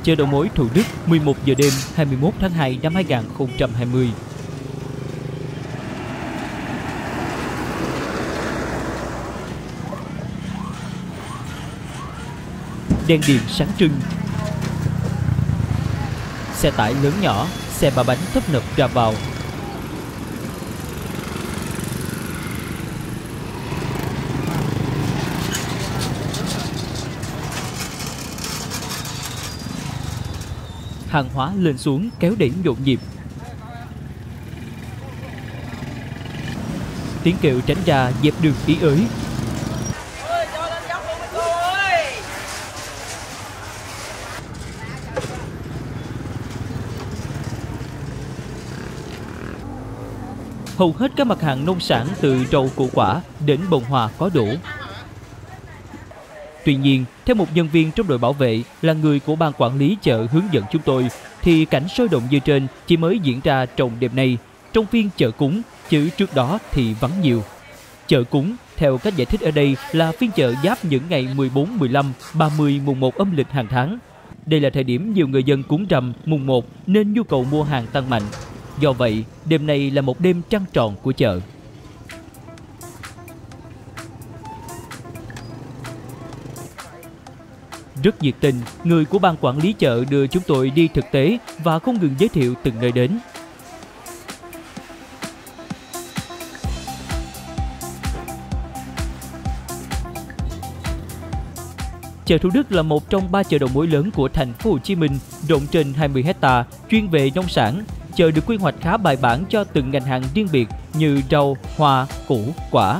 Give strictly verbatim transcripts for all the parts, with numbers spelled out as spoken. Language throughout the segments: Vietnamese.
Chợ đầu mối Thủ Đức, mười một giờ đêm hai mươi mốt tháng hai năm hai nghìn không trăm hai mươi. Đèn điện sáng trưng, xe tải lớn nhỏ, xe ba bánh tấp nập ra vào. Hàng hóa lên xuống kéo đẩy nhộn nhịp. Tiếng kêu tránh ra dẹp đường ý ới. Hầu hết các mặt hàng nông sản từ rau củ quả đến bông hoa có đủ. Tuy nhiên, theo một nhân viên trong đội bảo vệ là người của ban quản lý chợ hướng dẫn chúng tôi, thì cảnh sôi động như trên chỉ mới diễn ra trong đêm nay, trong phiên chợ cúng, chứ trước đó thì vắng nhiều. Chợ cúng, theo cách giải thích ở đây, là phiên chợ giáp những ngày mười bốn, mười lăm, ba mươi, mùng một âm lịch hàng tháng. Đây là thời điểm nhiều người dân cúng rằm mùng một nên nhu cầu mua hàng tăng mạnh. Do vậy, đêm nay là một đêm trăng tròn của chợ. Rất nhiệt tình, người của ban quản lý chợ đưa chúng tôi đi thực tế và không ngừng giới thiệu từng nơi đến. Chợ Thủ Đức là một trong ba chợ đầu mối lớn của thành phố Hồ Chí Minh, rộng trên hai mươi héc ta, chuyên về nông sản. Chợ được quy hoạch khá bài bản cho từng ngành hàng riêng biệt như rau, hoa, củ, quả.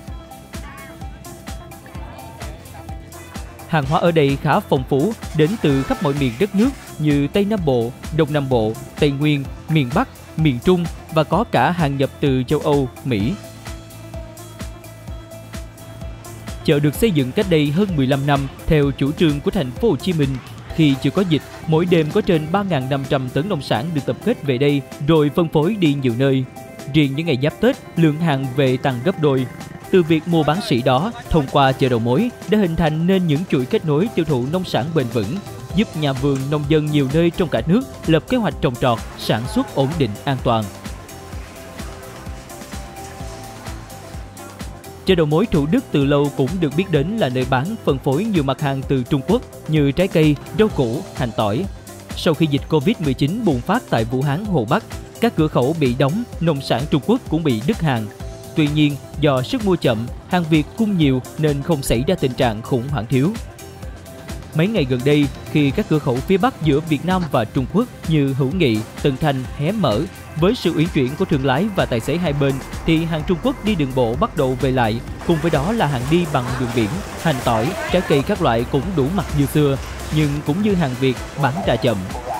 Hàng hóa ở đây khá phong phú, đến từ khắp mọi miền đất nước như Tây Nam Bộ, Đông Nam Bộ, Tây Nguyên, miền Bắc, miền Trung và có cả hàng nhập từ châu Âu, Mỹ. Chợ được xây dựng cách đây hơn mười lăm năm theo chủ trương của thành phố Hồ Chí Minh. Khi chưa có dịch, mỗi đêm có trên ba nghìn năm trăm tấn nông sản được tập kết về đây rồi phân phối đi nhiều nơi. Riêng những ngày giáp Tết, lượng hàng về tăng gấp đôi. Từ việc mua bán sỉ đó, thông qua chợ đầu mối đã hình thành nên những chuỗi kết nối tiêu thụ nông sản bền vững, giúp nhà vườn nông dân nhiều nơi trong cả nước lập kế hoạch trồng trọt, sản xuất ổn định, an toàn. Chợ đầu mối Thủ Đức từ lâu cũng được biết đến là nơi bán phân phối nhiều mặt hàng từ Trung Quốc như trái cây, rau củ, hành tỏi. Sau khi dịch Covid mười chín bùng phát tại Vũ Hán, Hồ Bắc, các cửa khẩu bị đóng, nông sản Trung Quốc cũng bị đứt hàng. Tuy nhiên, do sức mua chậm, hàng Việt cung nhiều nên không xảy ra tình trạng khủng hoảng thiếu. Mấy ngày gần đây, khi các cửa khẩu phía Bắc giữa Việt Nam và Trung Quốc như Hữu Nghị, Tân Thanh hé mở, với sự uyển chuyển của thương lái và tài xế hai bên, thì hàng Trung Quốc đi đường bộ bắt đầu về lại, cùng với đó là hàng đi bằng đường biển, hành tỏi, trái cây các loại cũng đủ mặt như xưa, nhưng cũng như hàng Việt bán ra chậm.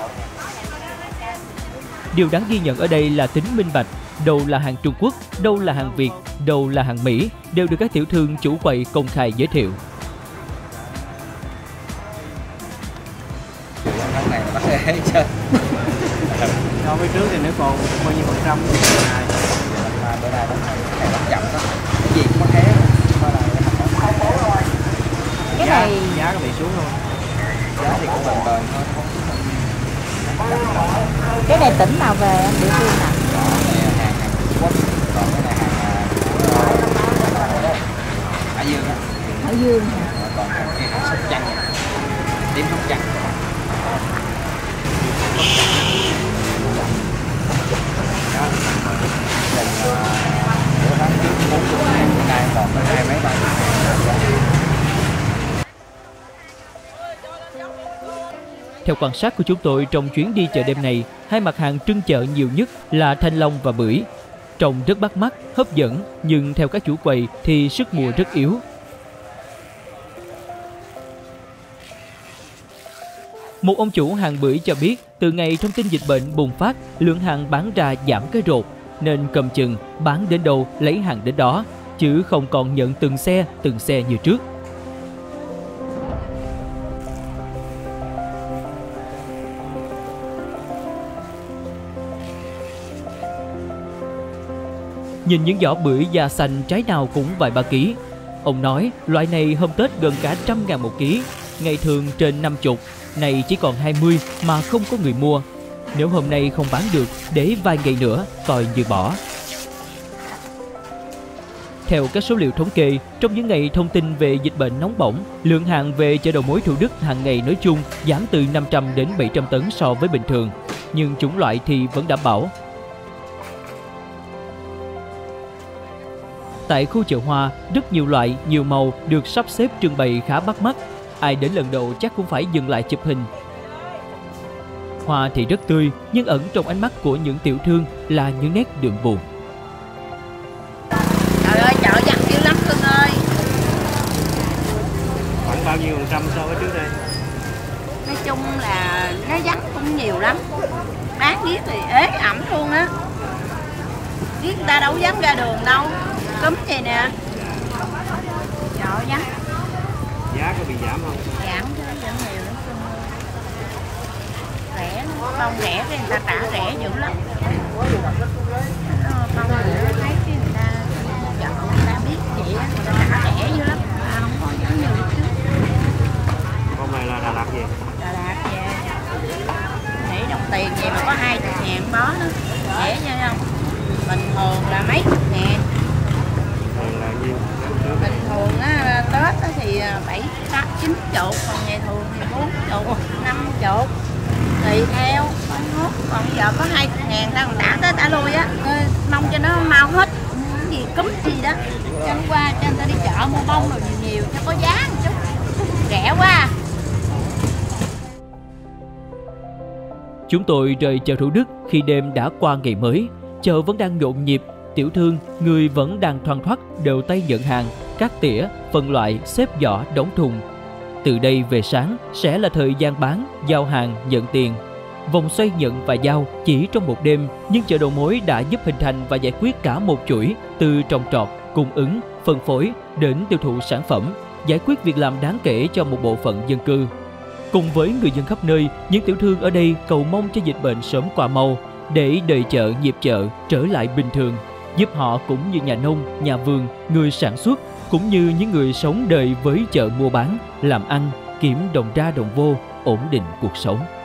Điều đáng ghi nhận ở đây là tính minh bạch, đâu là hàng Trung Quốc, đâu là hàng Việt, đâu là hàng Mỹ, đều được các tiểu thương chủ quầy công khai giới thiệu. Tháng này là bắt hết trơn. So với trước thì nó còn bao nhiêu phần trăm này. Bữa nay nó ngày bắt chậm đó. Cái gì cũng bắt hết. Cái giá, này giá có bị xuống không? Giá thì cũng bền bền thôi, không cái này tỉnh nào về anh địa phương nào? Đó này hàng hàng Trung Quốc, còn cái này hàng Hải Dương á. Hải Dương. Còn cái kia hàng Sóc Trăng, tím Sóc Trăng. Theo quan sát của chúng tôi trong chuyến đi chợ đêm này, hai mặt hàng trưng chợ nhiều nhất là thanh long và bưởi. Trông rất bắt mắt, hấp dẫn, nhưng theo các chủ quầy thì sức mua rất yếu. Một ông chủ hàng bưởi cho biết, từ ngày thông tin dịch bệnh bùng phát, lượng hàng bán ra giảm cái rột, nên cầm chừng bán đến đâu lấy hàng đến đó, chứ không còn nhận từng xe, từng xe như trước. Nhìn những vỏ bưởi da xanh trái nào cũng vài ba ký. Ông nói loại này hôm Tết gần cả trăm ngàn một ký, ngày thường trên năm chục, nay chỉ còn hai mươi mà không có người mua. Nếu hôm nay không bán được, để vài ngày nữa coi như bỏ. Theo các số liệu thống kê, trong những ngày thông tin về dịch bệnh nóng bỏng, lượng hàng về chợ đầu mối Thủ Đức hàng ngày nói chung giảm từ năm trăm đến bảy trăm tấn so với bình thường, nhưng chủng loại thì vẫn đảm bảo. Tại khu chợ hoa, rất nhiều loại, nhiều màu được sắp xếp trưng bày khá bắt mắt. Ai đến lần đầu chắc cũng phải dừng lại chụp hình. Hoa thì rất tươi, nhưng ẩn trong ánh mắt của những tiểu thương là những nét đượm buồn. Trời ơi, chợ vắng dữ lắm Cưng ơi. Khoảng bao nhiêu phần trăm so với trước đây? Nói chung là nó vắng cũng nhiều lắm. Bán viết thì ế ẩm luôn á. Viết người ta đâu dám ra đường đâu. Cúm vậy nè. Chợ vắng. Giá có bị giảm không? Giảm chứ, giảm nhiều lắm Cưng. Rẻ, không rẻ thì người ta trả rẻ dữ lắm. Không rẻ thấy cái người ta chợ người ta biết vậy á, người ta trả rẻ dữ lắm. À, không có giảm nhiều được chứ. Con này là Đà Lạt gì? Đà Lạt về. Để đồng tiền về mà có hai mươi ngàn bó đó. Rẻ nha không? Bình thường là mấy chục ngàn. Thường là nhiêu? Bình thường á, Tết á thì bảy, tám, chín chục, còn ngày thường thì bốn chục, năm chục. Tùy theo, con hút. Còn bây giờ có hai mươi ngàn ta còn đã tới ta lui á. Mong cho nó mau hết. Cái gì cúm gì đó. Cho nó qua, cho người ta đi chợ mua bông rồi nhiều nhiều, cho có giá một chút. Rẻ quá. Chúng tôi rời chợ Thủ Đức khi đêm đã qua ngày mới. Chợ vẫn đang nhộn nhịp, tiểu thương, người vẫn đang thoăn thoắt đều tay nhận hàng, cắt tỉa, phân loại, xếp giỏ, đóng thùng. Từ đây về sáng sẽ là thời gian bán, giao hàng, nhận tiền. Vòng xoay nhận và giao chỉ trong một đêm, nhưng chợ đầu mối đã giúp hình thành và giải quyết cả một chuỗi từ trồng trọt, cung ứng, phân phối đến tiêu thụ sản phẩm, giải quyết việc làm đáng kể cho một bộ phận dân cư. Cùng với người dân khắp nơi, những tiểu thương ở đây cầu mong cho dịch bệnh sớm qua mau để đời chợ, nhịp chợ trở lại bình thường, giúp họ cũng như nhà nông, nhà vườn, người sản xuất cũng như những người sống đời với chợ mua bán, làm ăn, kiếm đồng ra đồng vô, ổn định cuộc sống.